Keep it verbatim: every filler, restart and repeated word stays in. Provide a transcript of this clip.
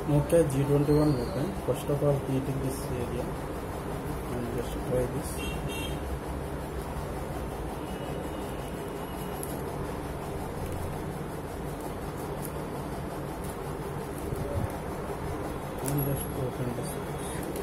Nokia G twenty-one open. First of all, heating this area and just try this. And just open this.